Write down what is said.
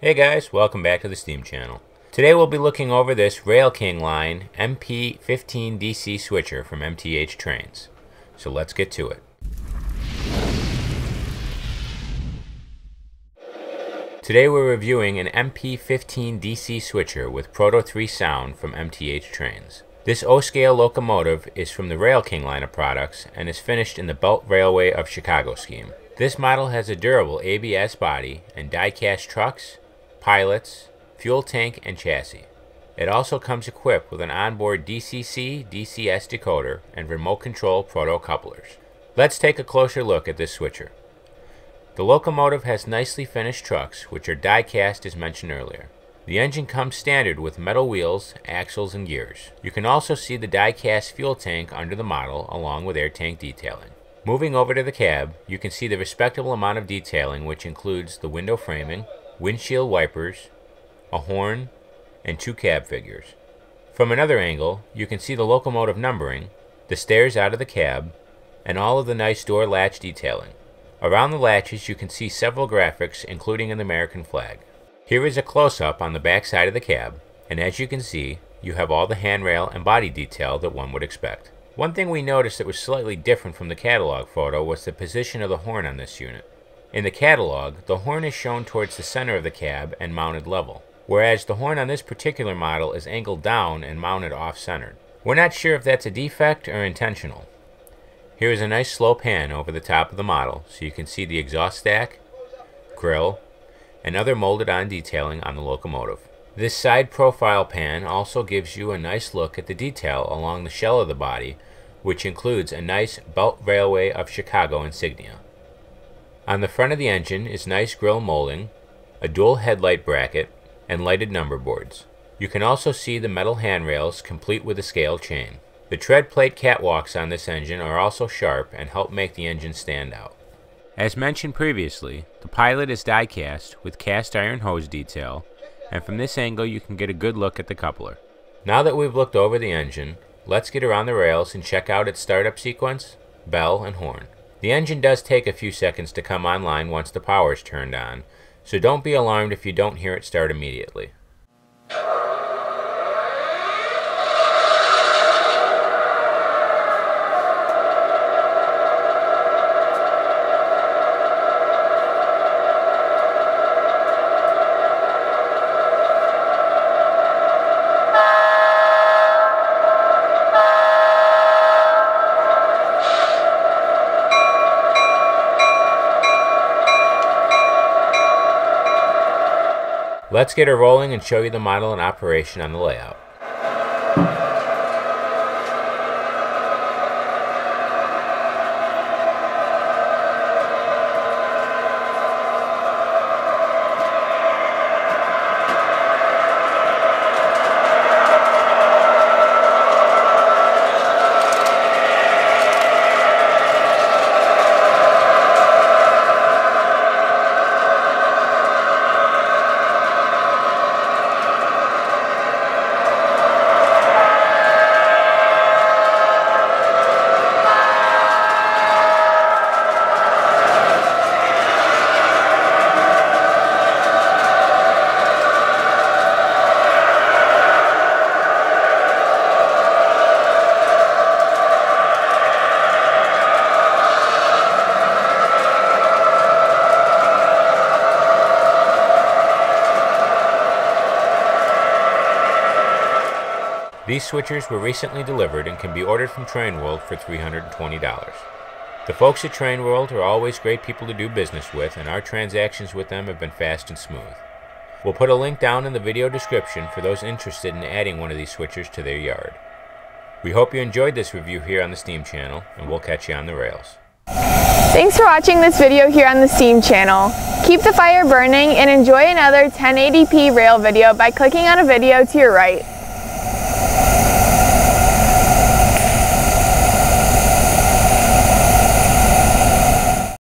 Hey guys, welcome back to the Steam channel. Today we'll be looking over this Rail King line MP15DC switcher from MTH trains. So let's get to it. Today we're reviewing an MP15DC switcher with Proto 3 sound from MTH trains. This O-scale locomotive is from the Rail King line of products and is finished in the Belt Railway of Chicago scheme. This model has a durable ABS body and die-cast trucks, pilots, fuel tank, and chassis. It also comes equipped with an onboard DCC, DCS decoder, and remote control proto couplers. Let's take a closer look at this switcher. The locomotive has nicely finished trucks, which are die-cast as mentioned earlier. The engine comes standard with metal wheels, axles, and gears. You can also see the die-cast fuel tank under the model, along with air tank detailing. Moving over to the cab, you can see the respectable amount of detailing, which includes the window framing, windshield wipers, a horn, and 2 cab figures. From another angle, you can see the locomotive numbering, the stairs out of the cab, and all of the nice door latch detailing. Around the latches you can see several graphics, including an American flag. Here is a close-up on the back side of the cab, and as you can see, you have all the handrail and body detail that one would expect. One thing we noticed that was slightly different from the catalog photo was the position of the horn on this unit. In the catalog, the horn is shown towards the center of the cab and mounted level, whereas the horn on this particular model is angled down and mounted off-centered. We're not sure if that's a defect or intentional. Here is a nice slow pan over the top of the model so you can see the exhaust stack, grille, and other molded on detailing on the locomotive. This side profile pan also gives you a nice look at the detail along the shell of the body, which includes a nice Belt Railway of Chicago insignia. On the front of the engine is nice grille molding, a dual headlight bracket, and lighted number boards. You can also see the metal handrails complete with a scale chain. The tread plate catwalks on this engine are also sharp and help make the engine stand out. As mentioned previously, the pilot is die cast with cast iron hose detail, and from this angle you can get a good look at the coupler. Now that we've looked over the engine, let's get around the rails and check out its startup sequence, bell, and horn. The engine does take a few seconds to come online once the power is turned on, so don't be alarmed if you don't hear it start immediately. Let's get her rolling and show you the model in operation on the layout. These switchers were recently delivered and can be ordered from Train World for $320. The folks at Train World are always great people to do business with, and our transactions with them have been fast and smooth. We'll put a link down in the video description for those interested in adding one of these switchers to their yard. We hope you enjoyed this review here on the Steam channel, and we'll catch you on the rails. Thanks for watching this video here on the Steam channel. Keep the fire burning and enjoy another 1080p rail video by clicking on a video to your right.